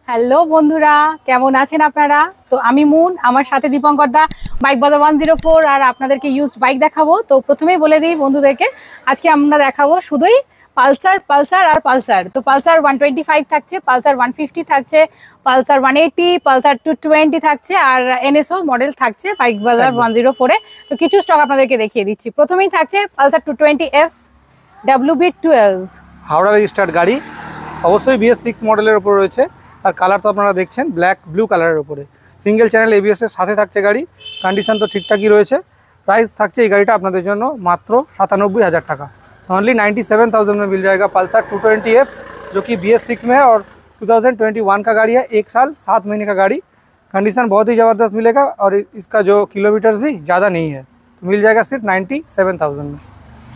Hello বন্ধুরা, কেমন আছেন আপনারা? তো আমি মুন, আমার সাথে দীপঙ্কর দা, বাইক বাজার 104। আর আপনাদেরকে ইউজড বাইক দেখাবো। তো প্রথমেই বলে দিই বন্ধুদেরকে, আজকে আমরা দেখাবো শুধুই পালসার আর পালসার। তো পালসার 125 থাকছে, পালসার 150 থাকছে, পালসার 180, পালসার 220 থাকছে, আর এনএসও মডেল থাকছে বাইক বাজার 104-এ। তো কিছু স্টক আপনাদেরকে দেখিয়ে দিচ্ছি। প্রথমেই থাকছে Pulsar 220F WB12, Howrah registered গাড়ি, অবশ্যই BS6 মডেলের উপর রয়েছে। আর কালার তো আপনারা দেখছেন ব্ল্যাক ব্লু কালারের উপরে, সিঙ্গেল চ্যানেল ABS এর সাথে থাকছে গাড়ি। কন্ডিশন তো ঠিকঠাকই রয়েছে। प्राइस থাকছে এই গাড়িটা আপনাদের জন্য মাত্র 97,000 টাকা। ओनली 97,000 में मिल जाएगा पल्सर 220F, जो कि BS6 में है और 2021 का गाड़ी है। 1 साल 7 महीने का गाड़ी। कंडीशन बहुत ही ज़बरदस्त मिलेगा और इसका जो किलोमीटर्स भी ज़्यादा नहीं है, तो मिल जाएगा सिर्फ 97,000 में।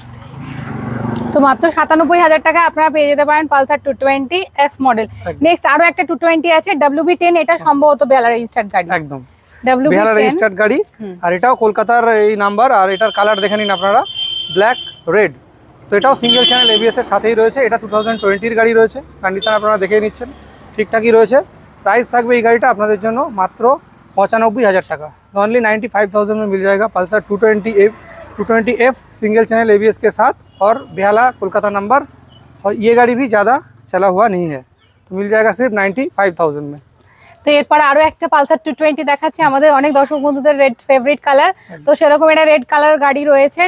তো মাত্র 97,000 টাকা আপনারা পেয়ে যেতে পারেন পালসার 220F মডেল। নেক্সট আরো একটা 220 আছে WB10, এটা সম্ভবত বেলা রেজিস্টার্ড গাড়ি। একদম বেলা রেজিস্টার্ড গাড়ি, আর এটাও কলকাতার এই নাম্বার। আর এটার কালার দেখে নিন আপনারা, ব্ল্যাক রেড। তো এটাও সিঙ্গেল চ্যানেল ABS এর সাথেই রয়েছে। এটা 2020-র গাড়ি রয়েছে। কন্ডিশন আপনারা দেখেই নিচ্ছেন, ঠিকঠাকই রয়েছে। প্রাইস থাকবে এই গাড়িটা আপনাদের জন্য মাত্র 95,000 টাকা। ओनली 95,000 में मिल जाएगा Pulsar 220F single channel ABS के साथ और बेहाला कोलकाता नंबर। और ये गाड़ी भी ज़्यादा चला हुआ नहीं है, तो मिल जाएगा सिर्फ 95,000 में। তো এরপর আরো একটা পালসার 220 দেখাচ্ছি। আমাদের অনেক দর্শক বন্ধুদের রেড ফেভারিট কালার, তো সেরকম এটা রেড কালার গাড়ি রয়েছে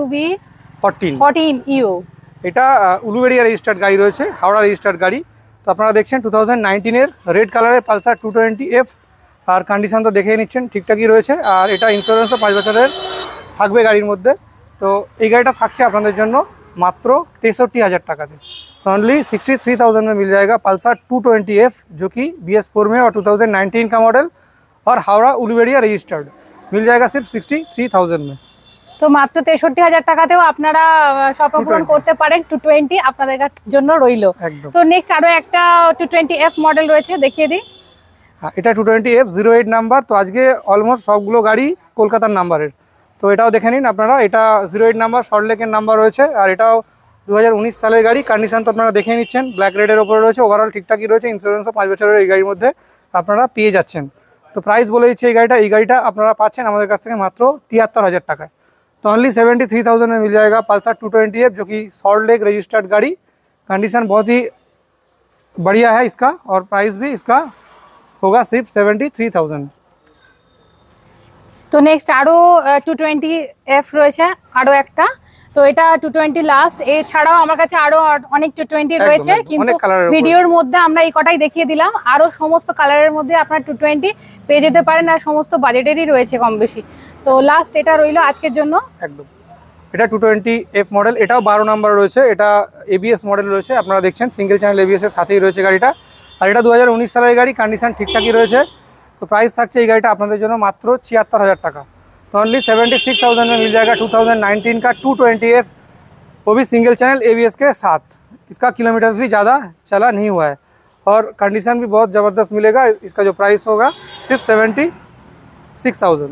WB14EU। এটা উলুবেড়িয়া রেজিস্টার্ড গাড়ি রয়েছে, হাওড়া রেজিস্টার্ড গাড়ি। তো আপনারা দেখছেন 2019-এর রেড কালারের পালসার 220F। আর কন্ডিশন তো দেখেই নিচ্ছেন, ঠিকঠাকই রয়েছে। আর এটা ইন্স্যুরেন্সও 5 বছরের থাকবে গাড়ির মধ্যে। তো এই গাড়িটা থাকছে আপনাদের জন্য মাত্র 63,000 টাকাতে। तो ओनली 63,000 में मिल जाएगा पल्सर 220F, जो कि BS4 में और 2019 का मॉडल और हावड़ा उलुबेड़िया रजिस्टर्ड। मिल जाएगा सिर्फ 63,000 में। তো মাত্র 63,000 টাকাতেও আপনারা স্বপ্ন পূরণ করতে পারেন। 220 আপনাদের জন্য রইলো। তো নেক্সট আরো একটা 220F মডেল রয়েছে, দেখিয়ে দিই। হ্যাঁ, এটা 220F 08 নাম্বার। তো আজকে অলমোস্ট সবগুলো গাড়ি কলকাতার নাম্বারের। তো এটাও দেখে নিন আপনারা, এটা 08 নাম্বার, সল্টলেকের নাম্বার রয়েছে। আর এটাও 2019 সালের গাড়ি। কন্ডিশন তো আপনারা দেখে নিচ্ছেন, ব্ল্যাক রেডের ওপরে রয়েছে। ওভারঅল ঠিকঠাকই রয়েছে। ইন্স্যুরেন্সও 5 বছরের এই গাড়ির মধ্যে আপনারা পেয়ে যাচ্ছেন। তো প্রাইস বলে দিচ্ছে এই গাড়িটা আপনারা পাচ্ছেন আমাদের কাছ থেকে মাত্র 73,000 টাকায়। तो ओनली 73,000 में मिल जाएगा पल्सर 220F, जो कि सॉल्ट लेक रजिस्टर्ड गाड़ी। कंडीशन बहुत ही बढ़िया है इसका, और प्राइस भी इसका होगा सिर्फ 73,000। তো নেক্সট আরো 220F রয়েছে, আরো একটা। তো এটা 220 লাস্ট। এছাড়াও আমার কাছে আরো অনেক 220 রয়েছে, কিন্তু ভিডিওর মধ্যে আমরা এই কটাই দেখিয়ে দিলাম। আরো সমস্ত কালারের মধ্যে আপনার 220 পেয়ে যেতে পারেন, আর সমস্ত বাজেটেরই রয়েছে কম বেশি। তো লাস্ট এটা রইলো আজকের জন্য। একদম এটা 220F মডেল, এটাও 12 নাম্বার রয়েছে। এটা ABS মডেল রয়েছে, আপনারা দেখছেন সিঙ্গেল চ্যানেল ABS এর সাথেই রয়েছে গাড়িটা। আর এটা 2019 সালের গাড়ি। কন্ডিশন ঠিকঠাকই রয়েছে। তো প্রাইস থাকছে এই গাড়িটা আপনাদের জন্য মাত্র 76,000 টাকা। तो ओनली 76,000 में मिल जाएगा 2019 का 220F, वो भी सिंगल चैनल ABS के साथ। इसका किलोमीटर्स भी ज़्यादा चला नहीं हुआ है और कंडीशन भी बहुत ज़बरदस्त मिलेगा। इसका जो प्राइस होगा सिर्फ 76,000।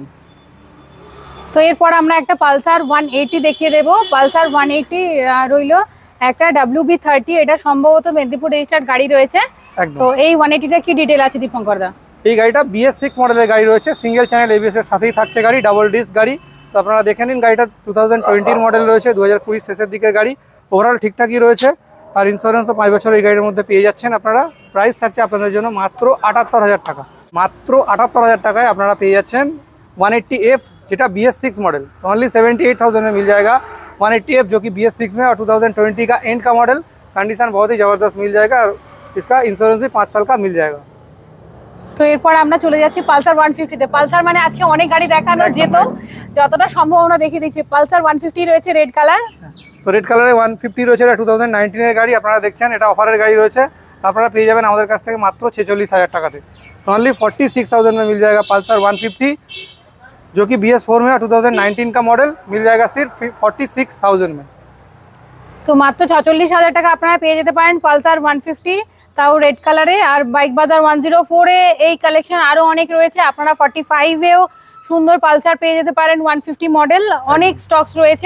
তো এরপর আমরা একটা পালসার 180 দেখিয়ে দেব। পালসার 180 রইলো একটা WB30। এটা সম্ভবত মেদিনীপুর রেজিস্টার্ড গাড়ি রয়েছে। তো এই 180টা কি ডিটেল আছে দীপঙ্কর দা? এই গাড়িটা BS6 মডেলের গাড়ি রয়েছে, সিঙ্গেল চ্যানেল ABS এর সাথেই থাকছে গাড়ি, ডাবল ডিস্ক গাড়ি। তো আপনারা দেখে নিন, গাড়িটা 2020-র মডেল রয়েছে, 2020 শেষের দিকের গাড়ি। ওভারঅল ঠিকঠাকই রয়েছে। আর ইন্স্যুরেন্সও 5 বছর এই গাড়ির মধ্যে পেয়ে যাচ্ছেন আপনারা। প্রাইস থাকছে আপনাদের জন্য মাত্র 78,000 টাকা। মাত্র 78,000 টাকায় আপনারা পেয়ে যাচ্ছেন 180F, যেটা BS6 मॉडल। ओनली 78,000 में मिल जाएगा 180F, जो कि BS6 में और 2020 का एंड का मॉडल। कंडीशन बहुत ही ज़बरदस्त मिल जाएगा और इसका इंश्योरेंस भी 5 साल का मिल जाएगा। তো এরপর আমরা চলে যাচ্ছি পালসার 150-তে। পালসার মানে আজকে অনেক গাড়ি দেখানো যেত, যতটা সম্ভব আমরা দেখিয়ে দিচ্ছি। পালসার 150 রয়েছে রেড কালার। তো রেড কালারে 150 রয়েছে, এটা 2019-এর গাড়ি। আপনারা দেখছেন এটা অফারের গাড়ি রয়েছে। আপনারা পেয়ে যাবেন আমাদের কাছ থেকে মাত্র 46,000 টাকাতে। तो ओनली 46,000 में मिल जाएगा पल्सर 150, जो कि BS4 में और 2019 का मॉडल। मिल जाएगा सिर्फ 46,000 में। তো মাত্র 46,000 টাকা আপনারা পেয়ে যেতে পারেন পালসার 150, তাও রেড কালারে। আর বাইক বাজার 104-এ এই কালেকশন আরো অনেক রয়েছে। আপনারা 45-এও সুন্দর পালসার পেয়ে যেতে পারেন 150 মডেল। অনেক স্টকস রয়েছে।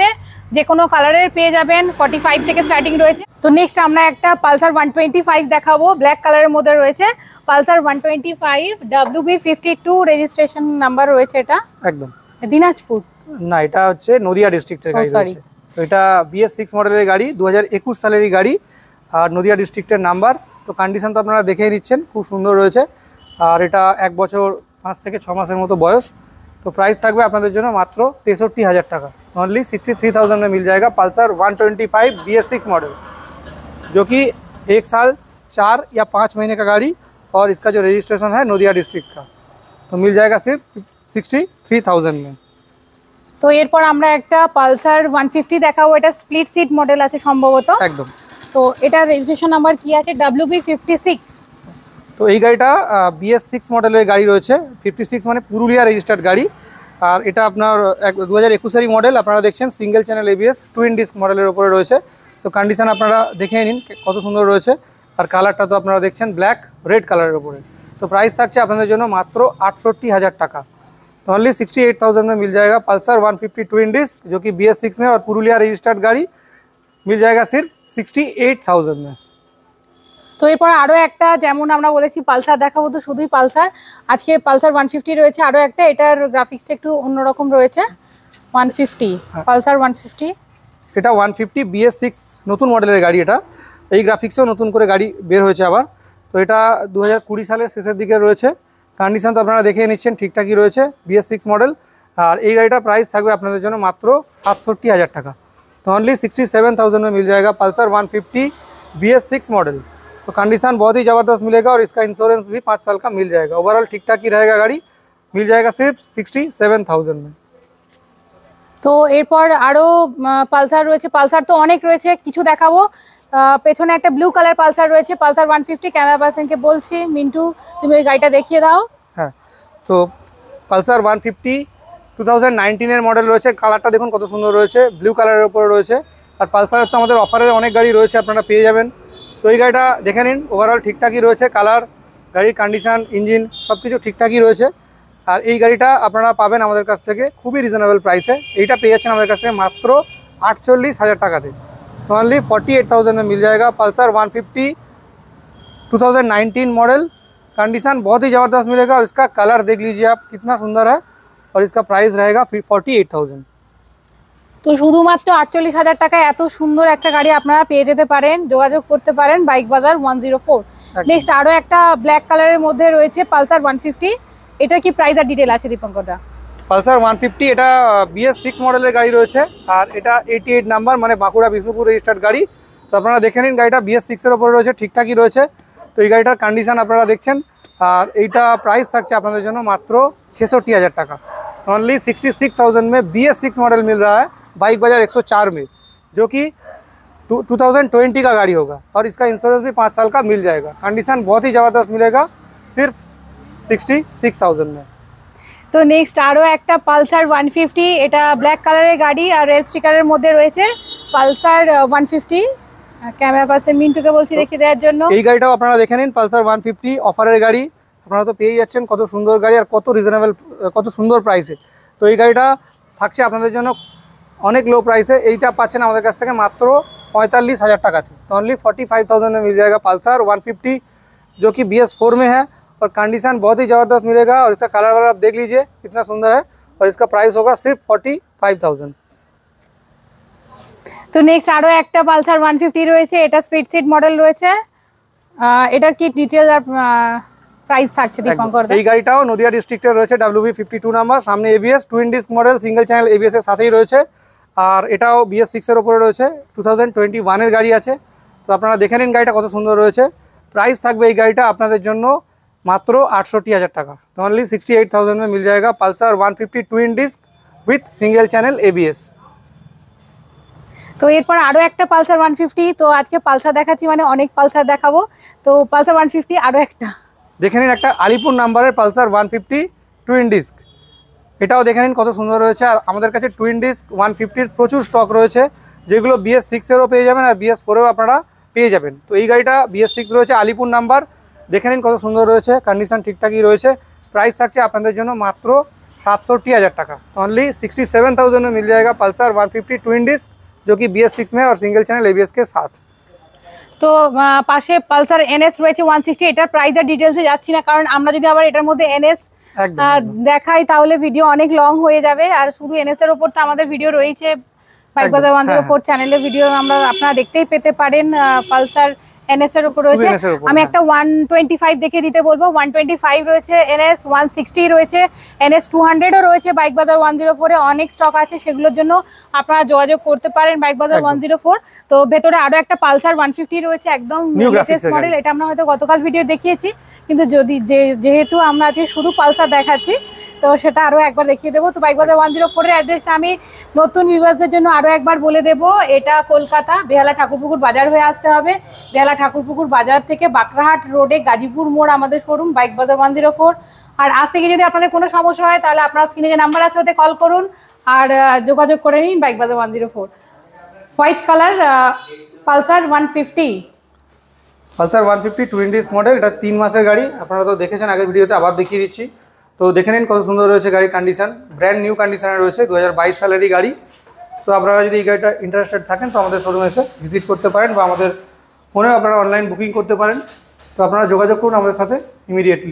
যে কোনো কালারের পেয়ে যাবেন, 45 থেকে স্টার্টিং রয়েছে। তো নেক্সট আমরা একটা পালসার 125 দেখাবো, ব্ল্যাক কালারের মধ্যে রয়েছে। পালসার 125 WB52 রেজিস্ট্রেশন নাম্বার রয়েছে। এটা একদম দিনাজপুর না, এটা হচ্ছে নদিয়া ডিস্ট্রিক্টের গাড়ি রয়েছে। তো এটা BS6 মডেলের গাড়ি, 2021 সালেরই গাড়ি, আর নদিয়া ডিস্ট্রিক্টের নাম্বার। তো কন্ডিশন তো আপনারা দেখেই নিচ্ছেন, খুব সুন্দর রয়েছে। আর এটা 1 বছর 5 থেকে 6 মাসের মতো বয়স। তো প্রাইস থাকবে আপনাদের জন্য মাত্র 63,000 টাকা। ओनली 63,000 में मिल जाएगा पल्सर 125 BS6 मॉडल, जो कि 1 साल 4 या 5 महीने का गाड़ी, और इसका जो रजिस्ट्रेशन है नदिया डिस्ट्रिक्ट का। तो मिल जाएगा सिर्फ 63,000 में। তো এরপর আমরা একটা পালসার 150 দেখাবো। এটা স্প্লিট সিট মডেল আছে সম্ভবত। একদম। তো এটা রেজিস্ট্রেশন নাম্বার কি আছে? WB56। তো এই গাড়িটা BS6 মডেলের গাড়ি রয়েছে। 56 মানে পুরুলিয়া রেজিস্টার্ড গাড়ি। আর এটা আপনার 2021 মডেল, আপনারা দেখছেন single channel ABS twin disc মডেলের উপরে রয়েছে। তো কন্ডিশন আপনারা দেখে নিন কত সুন্দর রয়েছে। আর কালারটা তো আপনারা দেখছেন ব্ল্যাক রেড কালারের উপরে। তো প্রাইস থাকছে আপনাদের জন্য মাত্র 68,000 টাকা। तो ओनली 68,000 में मिल जाएगा पल्सर 150 ट्विन डिस्क, जो कि BS6 में और पुरुलिया रजिस्टर्ड गाड़ी, मिल जाएगा सिर्फ 68,000 में। তো এরপর আরো একটা, যেমন আমরা বলেছি পালসার দেখাবো, তো শুধুই পালসার। আজকে পালসার 150 রয়েছে, আরো একটা, এটার গ্রাফিক্সটা একটু অন্যরকম রয়েছে। 150 পালসার 150, এটা 150 BS6 নতুন মডেলের গাড়ি। এটা এই গ্রাফিক্সেও নতুন করে গাড়ি বের হয়েছে আবার। তো এটা 2020 সালের শেষের দিকে রয়েছে। কন্ডিশন তো আপনারা দেখে নিচ্ছেন ঠিকঠাকই রয়েছে, BS6 মডেল। আর এই গাড়িটার প্রাইস থাকবে আপনাদের জন্য মাত্র 67,000 টাকা। तो ओनली 67,000 में मिल जाएगा पल्सर 150 BS6 मॉडल। तो कंडीशन बहुत ही ज़बरदस्त मिलेगा, और इसका इंश्योरेंस भी 5 साल का मिल जाएगा। ओवरऑल ठीक ठाक ही रहेगा गाड़ी, मिल जाएगा सिर्फ 67,000 में। তো এরপর আরো পালসার রয়েছে। পালসার তো অনেক রয়েছে, কিছু দেখাবো। পেছনে একটা ব্লু কালার পালসার রয়েছে, পালসার 150। ক্যামেরা পার্সনকে বলছি, মিন্টু তুমি ওই গাড়িটা দেখিয়ে দাও। হ্যাঁ, তো পালসার 150 2019 মডেল রয়েছে। কালারটা দেখুন কত সুন্দর রয়েছে, ব্লু কালারের উপরে রয়েছে। আর পালসারের তো আমাদের অফারের অনেক গাড়ি রয়েছে, আপনারা পেয়ে যাবেন। তো এই গাড়িটা দেখে নিন, ওভারঅল ঠিকঠাকই রয়েছে, কালার, গাড়ির কন্ডিশন, ইঞ্জিন সব কিছু ঠিকঠাকই রয়েছে। আর এই গাড়িটা আপনারা পাবেন আমাদের কাছ থেকে খুবই রিজনেবল প্রাইসে। এইটা পেয়ে যাচ্ছেন আমাদের কাছ থেকে মাত্র 48,000 টাকাতে। तो ओनली 48,000 में मिल जाएगा पल्सर 150 2019 मॉडल। कंडीशन बहुत ही ज़बरदस्त मिलेगा, और इसका कलर देख लीजिए आप कितना सुंदर है। और इसका प्राइस रहेगा 48,000। তো শুধুমাত্র 48,000 টাকায় এত সুন্দর একটা গাড়ি আপনারা পেয়ে যেতে পারেন। যোগাযোগ করতে পারেন বাইক বাজার 104। নেক্সট আরো একটা ব্ল্যাক কালারের মধ্যে রয়েছে পালসার 150। এটার কি প্রাইস আর ডিটেল আছে দীপঙ্কর দা? পালসার 150 এটা BS6 মডেলের গাড়ি রয়েছে। আর এটা 88 নাম্বার, মানে বাঁকুড়া বিষ্ণুপুর রেজিস্টার্ড গাড়ি। তো আপনারা দেখে নিন, গাড়িটা BS6 এর উপরে রয়েছে, ঠিকঠাকই রয়েছে। তো এই গাড়িটার কন্ডিশন আপনারা দেখছেন। আর এইটা প্রাইস থাকছে আপনাদের জন্য মাত্র 66,000 টাকা। ओनली 66,000 में BS6 मॉडल मिल रहा है बाइक बाजार 104 में, जो कि 2020 का गाड़ी होगा। और इसका इंश्योरेंस भी 5 साल का मिल जाएगा। कंडीशन बहुत ही ज़बरदस्त मिलेगा, सिर्फ 66,000 में। তো নেক্সট আরো একটা পালসার 150। এটা ব্ল্যাক কালারের গাড়ি আর রেড স্টিকারের মধ্যে রয়েছে পালসার 150। ক্যামেরা পার্সন মিন্টুকে বলছি দেখিয়ে দেওয়ার জন্য। এই গাড়িটাও আপনারা দেখে নিন, পালসার 150 অফারের গাড়ি। আপনারা তো পেয়ে যাচ্ছেন কত সুন্দর গাড়ি, আর কত রিজনেবল, কত সুন্দর প্রাইসে। তো এই গাড়িটা থাকছে আপনাদের জন্য অনেক লো प्राइस है। এইটা পাচ্ছেন আমাদের কাছ থেকে মাত্র 45,000 টাকাতে। तो ओनली 45,000 में मिल जाएगा पल्सर 150, जो कि BS4 में है। और कंडीशन बहुत ही ज़बरदस्त मिलेगा, और इसका कलर वलर आप देख लीजिए कितना सुंदर है। और इसका प्राइस होगा सिर्फ 45,000। তো নেক্সট আরো একটা পালসার 150 রয়েছে। এটা স্পিড সিট মডেল রয়েছে। এটার কি ডিটেল আর প্রাইস থাকছে দীপঙ্কর দা? এই গাড়িটাও নদিয়া ডিস্ট্রিক্টের রয়েছে, WB52 নাম্বার, সামনে ABS twin disc model, single channel ABS এর সাথেই রয়েছে। আর এটাও BS6 এর উপরে রয়েছে, 2021 এর গাড়ি আছে। তো আপনারা দেখে নিন গাড়িটা কত সুন্দর রয়েছে। প্রাইস থাকবে এই গাড়িটা আপনাদের জন্য মাত্র 68,000 টাকা। तो ओनली 68,000 में मिल जाएगा Pulsar 150 twin disc with single channel ABS। তো এরপর আরো একটা পালসার 150। তো আজকে পালসার দেখাচ্ছি মানে অনেক পালসার দেখাবো। তো পালসার 150 আরো একটা দেখে নিন, একটা আলিপুর নাম্বারের পালসার 150 টুইন ডিস্ক। এটাও দেখে নিন কত সুন্দর রয়েছে। আর আমাদের কাছে টুইন ডিস্ক 150 প্রচুর স্টক রয়েছে, যেগুলো BS6 এরও পেয়ে যাবেন, আর BS4এও আপনারা পেয়ে যাবেন। তো এই গাড়িটা BS6 রয়েছে, আলিপুর নাম্বার। দেখে নিন কত সুন্দর রয়েছে, কন্ডিশন ঠিকঠাকই রয়েছে। প্রাইস থাকছে আপনাদের জন্য মাত্র 67,000 টাকা। ओनली 67,000 में मिल जाएगा पल्सर 150 ट्विन डिस्क जो कि BS6 में और सिंगल चैनल ABS के साथ। তো পাশে পালসার NS রয়েছে 160, এটার প্রাইস আর ডিটেলসে যাচ্ছি না, কারণ আমরা যদি আবার এটার মধ্যে NS দেখাই তাহলে ভিডিও অনেক লং হয়ে যাবে। আর শুধু NS এর উপর তো আমাদের ভিডিও রয়েছে, বাইক বাজার 104 চ্যানেলে ভিডিও আপনারা দেখতেই পেতে পারেন। পালসার NS এর উপর রয়েছে। আমি একটা 125 দেখে দিতে বলবো। 125 রয়েছে NS, 160 রয়েছে NS, 200ও রয়েছে বাইক বাজার 104 এ। অনেক স্টক আছে, সেগুলোর জন্য আপনারা যোগাযোগ করতে পারেন বাইক বাজার 104। তো ভেতরে আরো একটা পালসার 150 রয়েছে, একদম লেটেস্ট মডেল। এটা আমরা হয়তো গতকাল ভিডিও দেখিয়েছি, কিন্তু যেহেতু আমরা আজকে শুধু পালসার দেখাচ্ছি তো সেটা আরো একবার দেখিয়ে দেবো। তো বাইক বাজার 104 এর অ্যাড্রেসটা আমি নতুন ভিউয়ার্সদের জন্য আরো একবার বলে দেবো। এটা কলকাতা বেহালা ঠাকুরপুকুর বাজার হয়ে আসতে হবে। বেহালা ঠাকুরপুকুর বাজার থেকে বাঁকড়াহাট রোডে গাজীপুর মোড় আমাদের শোরুম বাইক বাজার 104। আর আজ থেকে যদি আপনাদের কোনো সমস্যা হয় তাহলে আপনার স্ক্রিনে যে নাম্বার আছে ওতে কল করুন আর যোগাযোগ করে নিন বাইক বাজার 104। White colour Pulsar 150, Pulsar 150 20 model. এটা 3 মাসের গাড়ি, আপনারা তো দেখেছেন আগের ভিডিওতে, আবার দেখিয়ে দিচ্ছি। তো দেখে নিন কত সুন্দর রয়েছে গাড়ির কন্ডিশন, ব্র্যান্ড নিউ কন্ডিশনে রয়েছে, 2022 সালেরই গাড়ি। তো আপনারা যদি এই গাড়িটা ইন্টারেস্টেড থাকেন তো আমাদের শোরুমে এসে ভিজিট করতে পারেন, বা আমাদের ফোনেও আপনারা অনলাইন বুকিং করতে পারেন। তো আপনারা যোগাযোগ করুন আমাদের সাথে ইমিডিয়েটলি।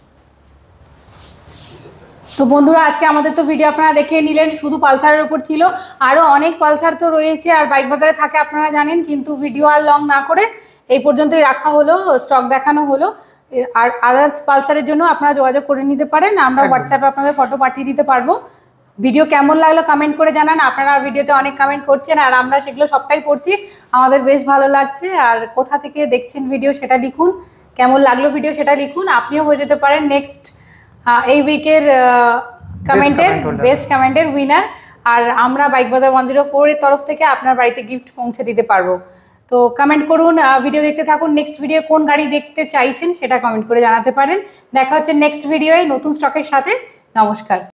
তো বন্ধুরা, আজকে আমাদের তো ভিডিও আপনারা দেখে নিলেন, শুধু পালসারের উপর ছিল, আরও অনেক পালসার তো রয়েছে আর বাইক বাজারে থাকে আপনারা জানেন, কিন্তু ভিডিও আর লং না করে এই পর্যন্তই রাখা হলো, স্টক দেখানো হলো। আর আদার্স পালসারের জন্য আপনারা যোগাযোগ করে নিতে পারেন, আমরা হোয়াটসঅ্যাপে আপনাদের ফটো পাঠিয়ে দিতে পারবো। ভিডিও কেমন লাগলো কমেন্ট করে জানান। আপনারা ভিডিওতে অনেক কমেন্ট করছেন আর আমরা সেগুলো সবটাই পড়ছি, আমাদের বেশ ভালো লাগছে। আর কোথা থেকে দেখছেন ভিডিও সেটা লিখুন, কেমন লাগলো ভিডিও সেটা লিখুন। আপনিও হয়ে যেতে পারেন নেক্সট এই উইকের বেস্ট কমেন্টের উইনার। আর আমরা বাইক বাজার 104 এর তরফ থেকে আপনার বাড়িতে গিফট পৌঁছে দিতে পারবো। তো কমেন্ট করুন, ভিডিও দেখতে থাকুন। নেক্সট ভিডিও কোন গাড়ি দেখতে চাইছেন সেটা কমেন্ট করে জানাতে পারেন। দেখা হচ্ছে নেক্সট ভিডিওয়ে নতুন স্টকের সাথে। নমস্কার।